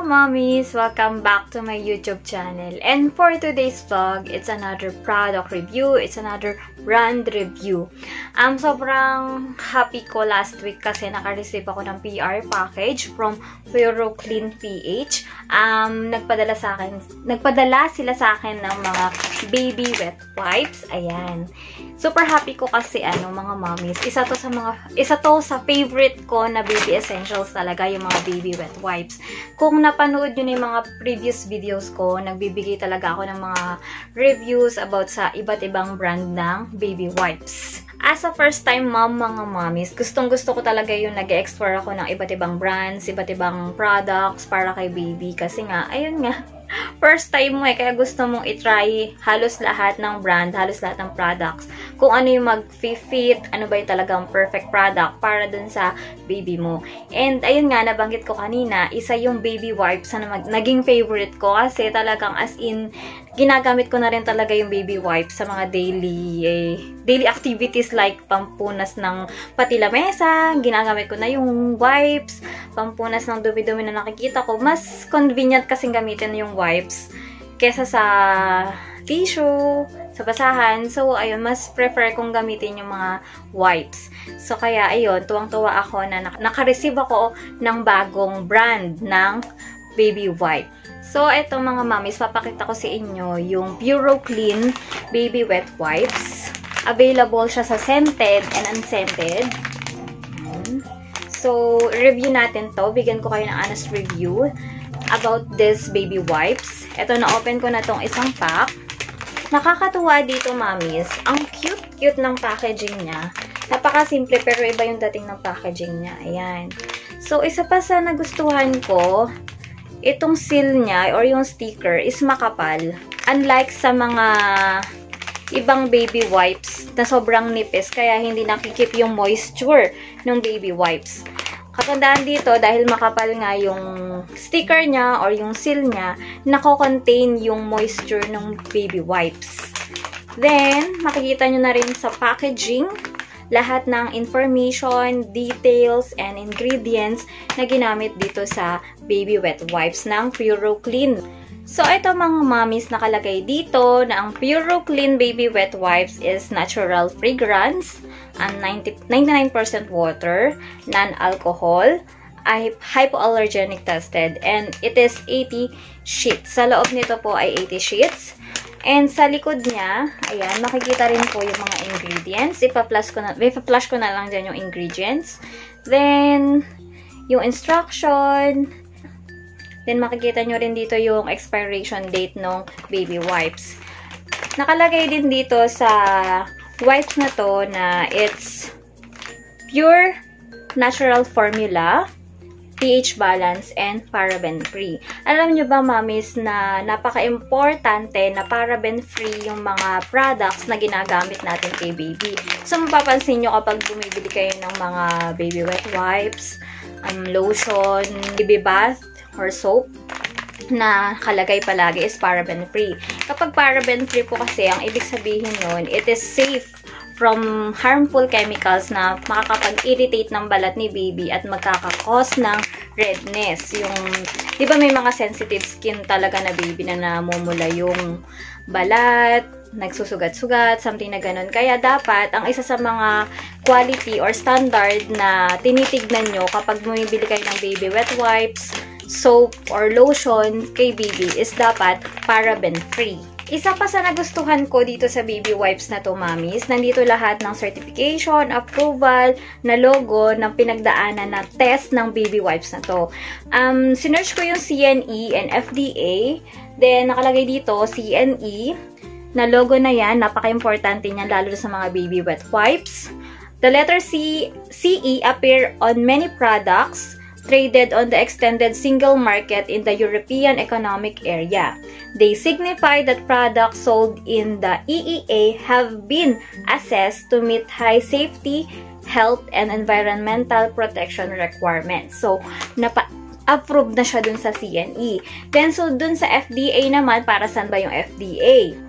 mommies! Welcome back to my YouTube channel. And for today's vlog, it's another product review. It's another brand review. Sobrang happy ko last week kasi naka-receive ako ng PR package from Puro Clean PH. Nagpadala sila sa akin ng mga baby wet wipes. Ayan. Super happy ko kasi mga mommies. Isa to sa favorite ko na baby essentials talaga, yung mga baby wet wipes. Kung napanood nyo na yung mga previous videos ko, nagbibigay talaga ako ng mga reviews about sa iba't ibang brand ng baby wipes. As a first time mom, mga mommies, gustong-gusto ko talaga yung nag-explore ako ng iba't ibang brands, iba't ibang products para kay baby. Kasi nga, ayun nga, first time mo kaya gusto mong itry halos lahat ng brand, halos lahat ng products. Kung ano yung mag-fit, ano ba yung talagang perfect product para dun sa baby mo. And ayun nga, nabanggit ko kanina, isa yung baby wipes na naging favorite ko kasi talagang as in, ginagamit ko na rin talaga yung baby wipes sa mga daily activities like pampunas ng pati lamesa, ginagamit ko na yung wipes, pampunas ng dumi-dumi na nakikita ko. Mas convenient kasing gamitin yung wipes kesa sa tissue, sa basahan. So, ayun, mas prefer kong gamitin yung mga wipes. So, kaya, ayun, tuwang-tuwa ako na naka-receive ako ng bagong brand ng baby wipe. So, eto mga mommies, papakita ko sa inyo yung Puro Clean Baby Wet Wipes. Available siya sa scented and unscented. So, review natin to. Bigyan ko kayo ng honest review about this baby wipes. Ito, na-open ko na tong isang pack. Nakakatuwa dito, mommies. Ang cute-cute ng packaging niya. Napaka-simple pero iba yung dating ng packaging niya. Ayan. So, isa pa sa nagustuhan ko, itong seal niya or yung sticker is makapal. Unlike sa mga ibang baby wipes na sobrang nipis kaya hindi nakikip yung moisture ng baby wipes. Katandaan dito, dahil makapal nga yung sticker niya or yung seal niya, nako-contain yung moisture ng baby wipes. Then, makikita nyo na rin sa packaging, lahat ng information, details, and ingredients na ginamit dito sa baby wet wipes ng Puro Clean. So, ito mga mommies, nakalagay dito na ang Puro Clean Baby Wet Wipes is natural fragrance, and 99% water, non-alcohol, hypoallergenic tested, and it is 80 sheets. Sa loob nito po ay 80 sheets. And sa likod niya, ayan, makikita rin po yung mga ingredients. Ipa-flash ko na lang dyan yung ingredients. Then, yung instruction. Then, makikita nyo rin dito yung expiration date ng baby wipes. Nakalagay din dito sa wipes na to na it's pure natural formula, pH balance, and paraben-free. Alam nyo ba, mommies, na napaka-importante na paraben-free yung mga products na ginagamit natin kay baby. So, mapapansin nyo kapag bumibili kayo ng mga baby wet wipes, lotion, baby bath, or soap, na kalagay palagi is paraben-free. Kapag paraben-free po kasi, ang ibig sabihin nun, it is safe from harmful chemicals na makakapag-irritate ng balat ni baby at magkakakos ng redness. Yung, di ba may mga sensitive skin talaga na baby na namumula yung balat, nagsusugat-sugat, something na ganun. Kaya dapat, ang isa sa mga quality or standard na tinitignan nyo kapag bumibili kayo ng baby wet wipes, soap, or lotion kay baby is dapat paraben-free. Isa pa sa nagustuhan ko dito sa baby wipes na to, mommies, nandito lahat ng certification, approval, na logo ng pinagdaanan na test ng baby wipes na to. Sinearch ko yung CNE and FDA, then nakalagay dito CNE, na logo na yan, napaka-importante niyan lalo sa mga baby wet wipes. The letter CE appear on many products traded on the extended single market in the European Economic Area. They signify that products sold in the EEA have been assessed to meet high safety, health, and environmental protection requirements. So, approve na siya dun sa CNE. Then, so dun sa FDA naman, para saan ba yung FDA?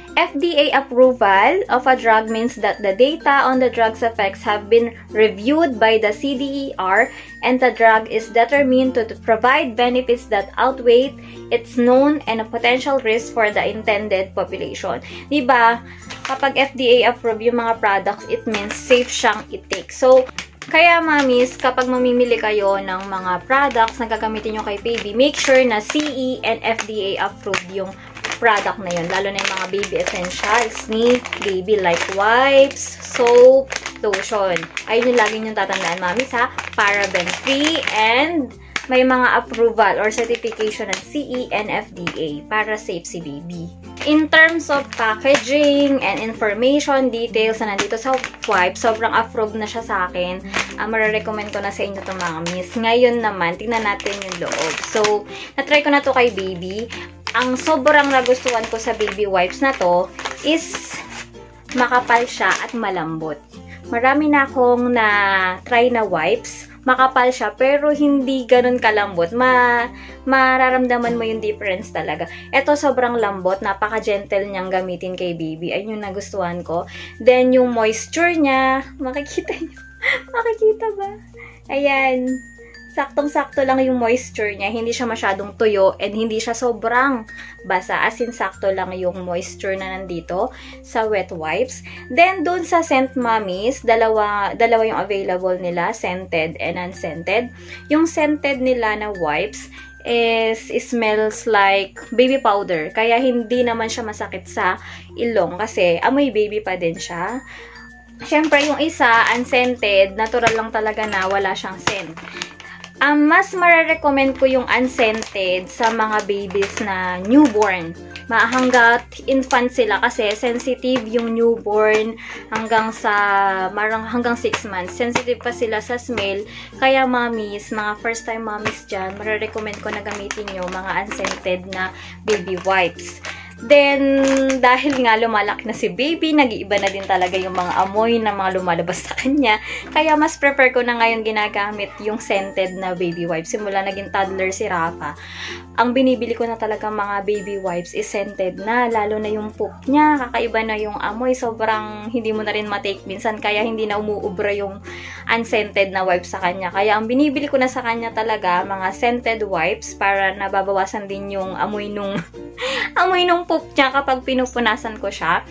FDA approval of a drug means that the data on the drug's effects have been reviewed by the CDER and the drug is determined to provide benefits that outweigh its known and potential risk for the intended population. Diba? Kapag FDA approve yung mga products, it means safe siyang i-take. So, kaya mamis, kapag mamimili kayo ng mga products na gagamitin nyo kay baby, make sure na CE and FDA approved yung product na yun, lalo na yung mga baby essentials ni baby like wipes, soap, lotion. Ayun yung lagi nyo tatandaan, mamis ha, paraben-free and may mga approval or certification ng CE and FDA para safe si baby. In terms of packaging and information, details na nandito sa wipe, sobrang approved na siya sa akin. Mararecommend ko na sa inyo ito mga miss. Ngayon naman, tingnan natin yung loob. So, natry ko na to kay baby. Ang sobrang nagustuhan ko sa baby wipes na to is makapal siya at malambot. Marami na akong na-try na wipes. Makapal siya, pero hindi ganun kalambot. Mararamdaman mo yung difference talaga. Ito, sobrang lambot. Napaka-gentle niyang gamitin kay baby. Ayun yung nagustuhan ko. Then, yung moisture niya, makikita niyo. Makikita ba? Ayan. Saktong-sakto lang yung moisture niya. Hindi siya masyadong tuyo and hindi siya sobrang basa. As in, sakto lang yung moisture na nandito sa wet wipes. Then, doon sa scent mommies, dalawa yung available nila, scented and unscented. Yung scented nila na wipes smells like baby powder. Kaya hindi naman siya masakit sa ilong kasi amoy baby pa din siya. Siyempre, yung isa, unscented, natural lang talaga na wala siyang scent. Mas mararecommend ko yung unscented sa mga babies na newborn. Hanggat infant sila kasi sensitive yung newborn hanggang 6 months. Sensitive pa sila sa smell. Kaya mommies, mga first time mommies dyan, mararecommend ko na gamitin nyo mga unscented na baby wipes. Then, dahil nga lumalaki na si baby, nag-iiba na din talaga yung mga amoy na mga lumalabas sa kanya. Kaya mas prefer ko na ngayon ginagamit yung scented na baby wipes. Simula naging toddler si Rafa. Ang binibili ko na talaga mga baby wipes is scented na. Lalo na yung poop niya. Kakaiba na yung amoy. Sobrang hindi mo na rin matake minsan. Kaya hindi na umuubra yung unscented na wipes sa kanya. Kaya ang binibili ko na sa kanya talaga, mga scented wipes para nababawasan din yung amoy nung poop niya kapag pinupunasan ko siya.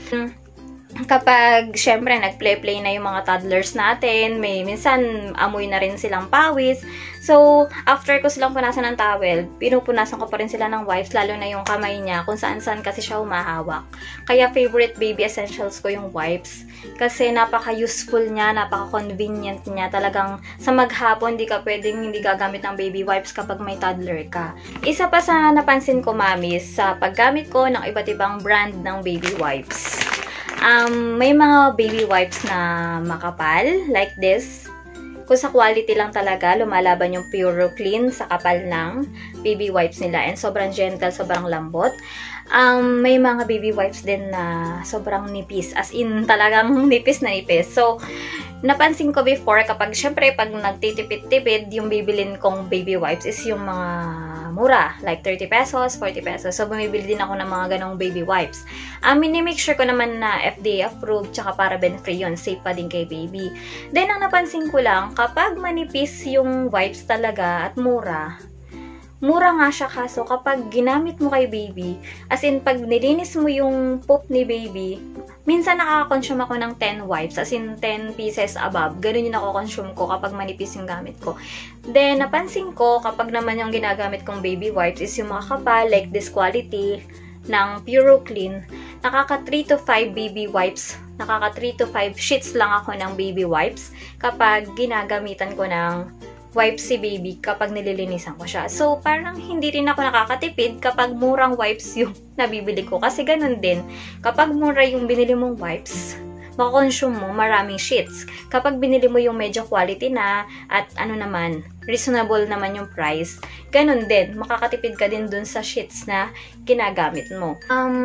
Kapag, syempre, nag-play-play na yung mga toddlers natin, minsan, amoy na rin silang pawis. So, after ko silang punasan ng towel, pinupunasan ko pa rin sila ng wipes, lalo na yung kamay niya, kung saan-saan kasi siya humahawak. Kaya, favorite baby essentials ko yung wipes. Kasi, napaka-useful niya, napaka-convenient niya. Talagang, sa maghapon, di ka pwedeng hindi gagamit ng baby wipes kapag may toddler ka. Isa pa sa napansin ko, mamis, sa paggamit ko ng iba't ibang brand ng baby wipes. May mga baby wipes na makapal, like this. Kung sa quality lang talaga, lumalaban yung Puro Clean sa kapal ng baby wipes nila. And sobrang gentle, sobrang lambot. May mga baby wipes din na sobrang nipis. As in, talagang nipis na nipis. So, napansin ko before, kapag, syempre, pag nagtitipid-tipid, yung bibilin kong baby wipes is yung mga mura. Like 30 pesos, 40 pesos. So, bumibili din ako ng mga ganong baby wipes. Minimake sure ko naman na FDA approved, tsaka paraben-free yun. Safe pa din kay baby. Then, ang napansin ko lang, kapag manipis yung wipes talaga at mura nga siya, kaso kapag ginamit mo kay baby, as in, pag nilinis mo yung poop ni baby, minsan nakaka-consume ako ng 10 wipes, as in 10 pieces above. Ganun yung nako-consume ko kapag manipis yung gamit ko. Then, napansin ko, kapag naman yung ginagamit kong baby wipes is yung mga kapal, like this quality ng Puro Clean, nakaka 3 to 5 baby wipes, nakaka 3 to 5 sheets lang ako ng baby wipes kapag ginagamitan ko ng wipes si baby kapag nililinisan ko siya. So, parang hindi rin ako nakakatipid kapag murang wipes yung nabibili ko. Kasi ganun din, kapag mura yung binili mong wipes, makakonsume mo maraming sheets. Kapag binili mo yung medyo quality na at reasonable naman yung price, ganun din, makakatipid ka din dun sa sheets na ginagamit mo.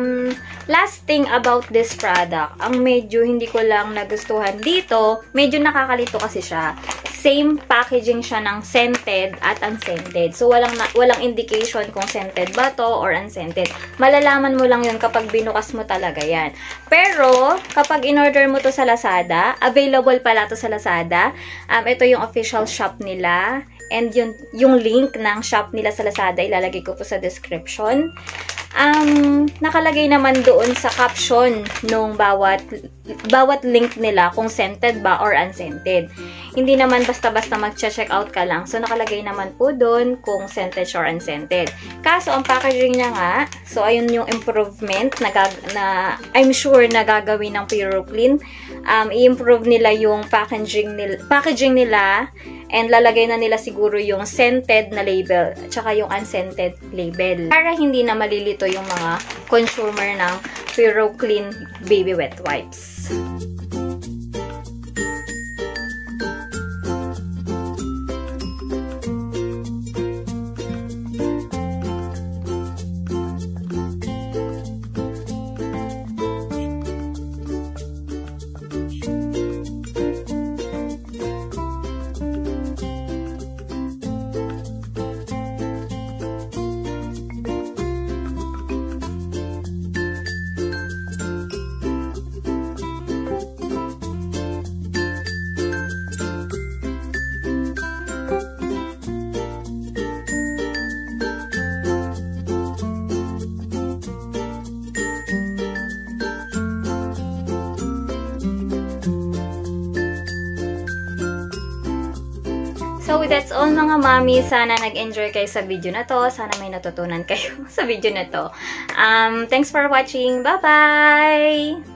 Last thing about this product, ang medyo hindi ko lang nagustuhan dito, medyo nakakalito kasi siya. same packaging siya ng scented at unscented. So, walang indication kung scented ba to or unscented. Malalaman mo lang yun kapag binukas mo talaga yan. Pero, kapag in-order mo to sa Lazada, available pala to sa Lazada. Ito yung official shop nila. And yung link ng shop nila sa Lazada, ilalagay ko po sa description. Nakalagay naman doon sa caption nung bawat link nila kung scented ba or unscented. Hindi naman basta-basta mag-check out ka lang. So, nakalagay naman po doon kung scented or unscented. Kaso, ang packaging niya nga, so, ayun yung improvement na I'm sure na gagawin ng Puroclean. I-improve nila yung packaging nila and lalagay na nila siguro yung scented na label at saka yung unscented label para hindi na malilito yung mga consumer ng Puroclean baby wet wipes. So, that's all mga mami. Sana nag-enjoy kayo sa video na to. Sana may natutunan kayo sa video na to. Thanks for watching. Bye-bye!